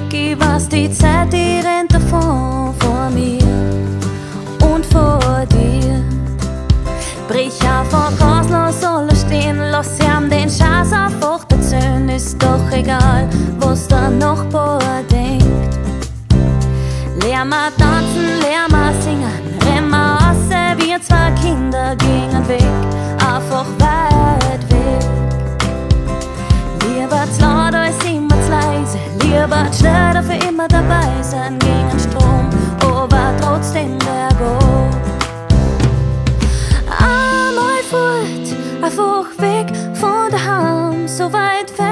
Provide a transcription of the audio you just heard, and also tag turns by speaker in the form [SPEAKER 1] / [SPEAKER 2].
[SPEAKER 1] ich weiß, die Zeit, die rennt davon vor mir und vor dir. Brich einfach raus, lass alles stehen, lass ihm den Scheiß einfach erzählen. Ist doch egal, was der Nachbar denkt. Lehr mal tanzen, lehr mal singen, renn mal raus, wir zwei Kinder gingen weg, einfach weit weg. Lieber zu laut als immer zu leise, lieber zu schnell, dafür immer dabei sein gegen Strom, aber trotzdem bergab. Amoi Fuat, einfach weg von daheim, so weit weg.